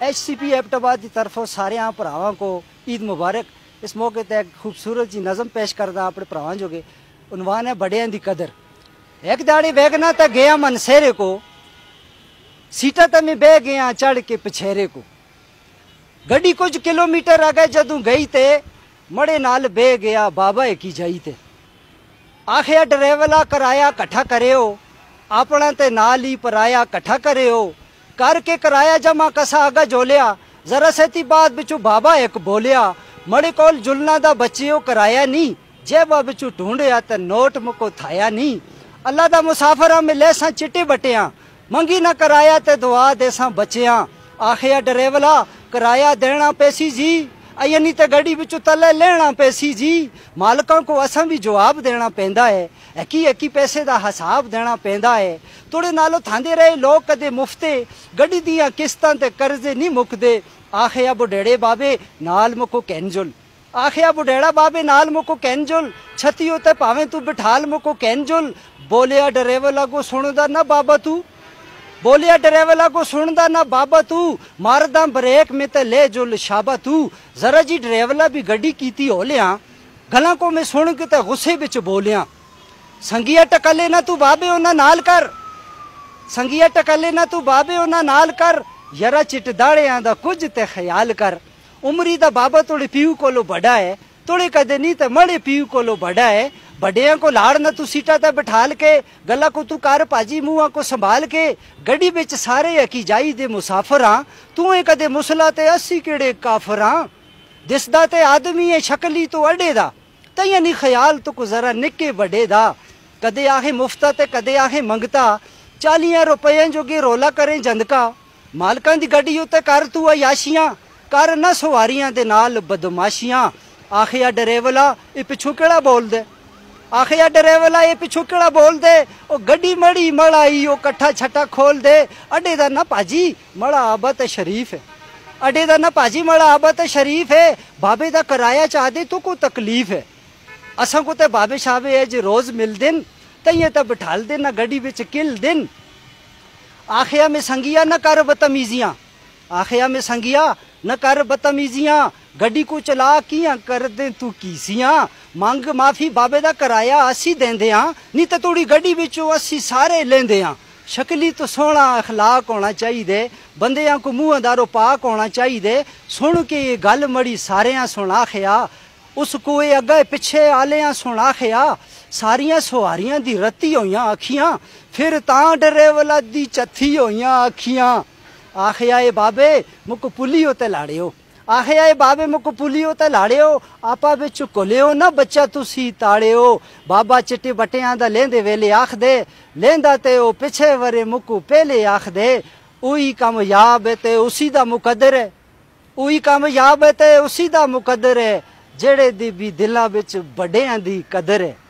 HCP Abbottabad की तरफों सारे भरावां को ईद मुबारक। इस मौके पर एक खूबसूरत जी नज़म पेश करदा अपने भरावां जोगे। उनवान है बड़ियां दी कदर। एक दाड़ी बेगना तो गया मन सेरे को, सीटा तो मैं बह गया चढ़ के पिछेरे को। गड्डी कुछ किलोमीटर अगे जदू गई ते मड़े नाल बह गया बाबा की जाई ते। आखिया ड्राइवला कराया कट्ठा करियो, अपना ते नाल ही पराया कट्ठा करियो। करके कराया जमा कसा आगा जोलिया, जरा सेती बाद बिचू बाबा एक बोलिया। मड़े कोल जुलना दा बच्चियो कराया नी, जेबा बिचू ढूंढिया ते नोट मुको थाया नी। अल्लाह दा मुसाफरा मिले सा चिट्टे बटिया, मंगी ना कराया ते दुआ दे सा बचिया। आखिया ड्राइवला कराया देना पैसी जी, यानी ते गड्डी बिचू तले लेना पैसी जी। मालकों को असा भी जवाब देना पैंदा है, एकी पैसे दा हिसाब देना पैंदा है। थोड़े नालों थांदे रहे लोग कदे मुफ्ते, गड्डी दियां किस्तां ते कर्जे नहीं मुकदे। आखिया बुढेड़े बाबे नाल मुको कैंजुल, आखिया बुढेड़ा बाबे नाल मुको कैंजुल। छतियों ते भावें तू बिठाल मुको कैंजुल। बोलिया ड्राइवला को सुनदा ना बाबा तू, बोलिया ड्राइवला को सुनदा ना बाबा तू। मारदा ब्रेक में ते ले जुल शाबा तू। जरा जी ड्राइवला भी गड्डी कीती हो लिया, गला को मैं सुन के ते गुस्से बिच बोलिया। संगिया टकले ना तू बाबे उन्ना नाल कर, संगिया टकले ना तू बाबे उन्ना नाल कर। यरा चिट दाड़ियां दा कुछ ते ख्याल कर। उमरी दा बाबा तोड़े पीऊ कोलो बड़ा है, तोड़े कदे नहीं ते मड़े पीऊ कोलो बड़ा है। बड़िया को लाड़ न तू सीटा ते बिठाल के, गला को तू कर भाजी मुआ को संभाल के। गड्डी बिच सारे अकी जाई दे मुसाफर हाँ, तू कदे मुसला ते अस्सी केड़े काफर हाँ। दिसदा ते आदमी है शक्ली तो अड़े दा, तैयां नहीं ख्याल तो को जरा निके बड़े दा। कदे आखे मुफ्ता ते कदे आखे मंगता, 40 रुपये जोगे रोला करें जंदका। मालकां दी गड्डी उत्ते कर तू अयाशियां, कर ना सवारियां दे नाल बदमाशियां। आखिया ड्राइवला ए पिछू केड़ा बोल दे, आखिया ड्राइवला ये पिछू केड़ा बोल दे। ओ गड्डी मड़ी मड़ाई ओ कट्ठा छट्टा खोल दे। अड्डे दा ना भाजी मड़ा आबत शरीफ है, अड्डे दा ना भाजी मड़ा आबत शरीफ है। बाबे दा कराया चाह दे तो को तकलीफ है, असा को ते बाबे शाबे है जे रोज मिल दिन, तइये ते बिठाल दे ना गड्डी बिच किल दिन। आखिया में संगिया न कर बदतमीजियां, आखिया में संगिया न कर बदतमीजियां। गड्डी को चला कियां कर दे तू कीसियां। मंग माफी बाबे दा कराया 80 देंदे हां, नहीं तो तोड़ी गड्डी बिचों 80 सारे लेंदे हां। शक्ली तो सोहना अखलाक होना चाहिए, बंदियां को मुंह दारो पाक होना चाहिए। सुन के ये गल मड़ी सारियां सुना खया, उस कोए अगे पिछे आलियां सुना खया। सारियां सवारियां दी रत्ती होइयां अखियां, फिर तां ड्राइवला दी चत्थी होइयां अखियां। आखिया ए बाबे मुक पुलियो ते लाड़ियो, आखिया ए बाबे मुक पुलियो ते लाड़ियो। आपा बिच कोलियो ना बच्चा तुसी ताड़ियो। बाबा चिट्टे बटियां दा लेंदे वेले आख दे, लेंदा ते ओ पिछे वरे मुकू पहले आख दे। उही कामयाब है ते उसी दा मुकद्दर है, उही कामयाब है ते उसी दा मुकद्दर है। जेड़े दी भी दिलां बिच बड़ियां दी कदर है।